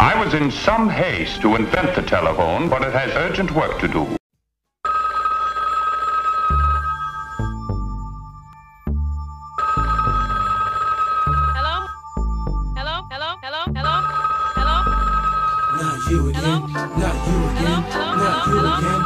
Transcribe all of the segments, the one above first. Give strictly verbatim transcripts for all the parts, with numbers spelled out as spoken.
I was in some haste to invent the telephone, but it has urgent work to do. Hello? Hello? Hello? Hello? Hello? Hello? Not you again. Not you again. Not you again.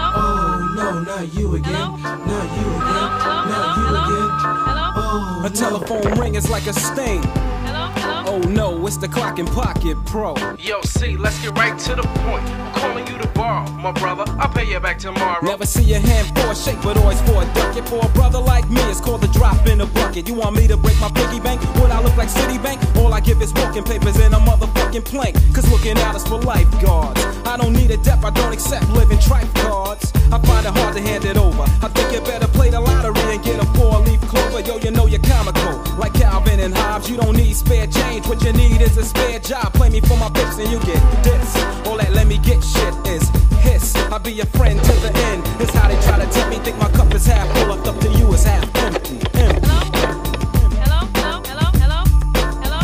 Oh no, not you again. Not you again. Not you again. Oh, a telephone ring is like a stain. Oh no, it's the clock and pocket pro. Yo, C, let's get right to the point. I'm calling you to borrow, my brother. I'll pay you back tomorrow. Never see your hand for a shake, but always for a ducket. For a brother like me, it's called the drop in a bucket. You want me to break my piggy bank? Would I look like Citibank? All I give is walking papers and a motherfucking plank. Cause looking out is for lifeguards. I don't need a debt, I don't accept living tripe cards. I find it hard to hand it over. I think you better play the lottery and get a four-leaf clover. Yo, you know you're comical, like Calvin and Hobbes. You don't need spare change, what you need is a spare job. Play me for my pips and you get this. All that let me get shit is hiss. I'll be your friend to the end. It's how they try to tell me. Think my cup is half full, up to you is half empty. empty. Hello? Hello? Hello? Hello? Hello?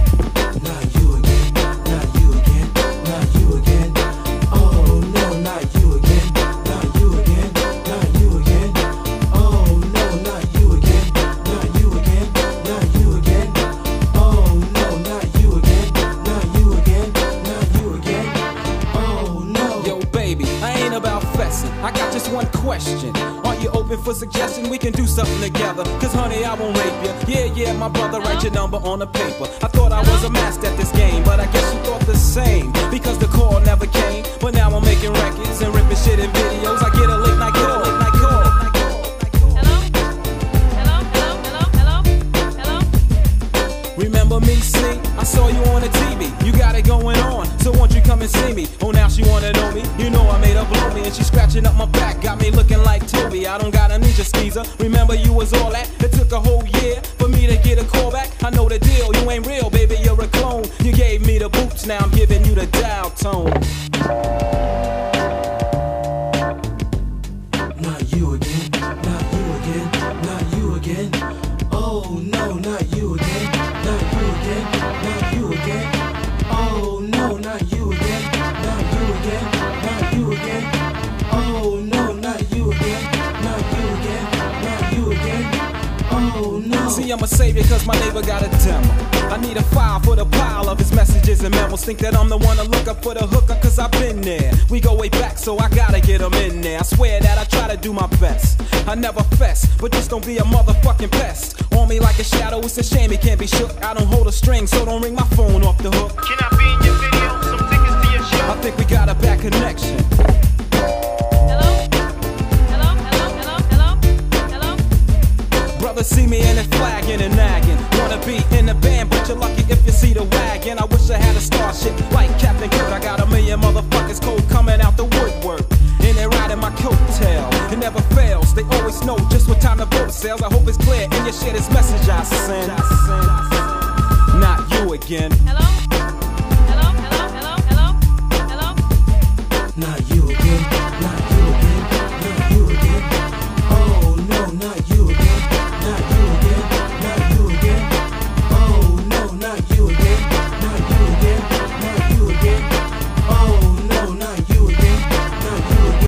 not you again. Not you again. Not you again. Oh no, not you again. Not you again. Not you again. Oh no, not you again. Not you again. Not you again. Oh no, not you again. Not you again. Not you again. Oh no. Yo, baby, I ain't about fessing. I got just one question. Are you open for suggestion? We can do something together. Cause honey, I won't rape you. Yeah, yeah, my brother, write your number on the paper. I thought I was a master at this game, but I guess you thought the same. Because the call never came. But now I'm making records and ripping shit in videos. I get a late night call, late night call. Hello? Hello? Hello? Hello? Hello? Hello? Remember me, see? I saw you on the T V. You got it going on, so won't you come and see me? Oh, now she wanna know me. You know I made her blow me, and she scratching up my back, got me looking like Toby. I don't got a ninja skeezer. Remember you was all that? It took a whole year for me to get a call back. I know the deal. You ain't real, baby. You're a clone. You gave me the boots, now I'm giving you the dial tone. Not you again. Not you again. Not you again. Oh no, not you again. Not you again. Not you again. Oh no, not you again. Not you again. Not you again. Oh no, not you again. Not you again. Not you again. Oh no. See, I'm a savior cause my neighbor got a demo. I need a file for the pile of his messages and memos. Think that I'm the one to look up for the hooker cause I've been there. We go way back so I gotta get him in there. I swear that I try to do my best. I never fess, but just don't be a motherfucking pest. On me like a shadow, it's a shame it can't be shook. I don't hold a string, so don't ring my phone off the hook. Can I be in your video? Some tickets to your show. I think we got a bad connection. Hello? Hello? Hello? Hello? Hello? Hello? Brothers see me and they flagging and nagging. Wanna be in the band, but you're lucky if you see the wagon. I wish I had a starship like Captain Kirk. I got a million motherfuckers cold coming out the woodwork. And they riding my coattail. It never fails, they always know just what time the boat sails. I hope it's clear and you share this message I send. Not you again. Hello?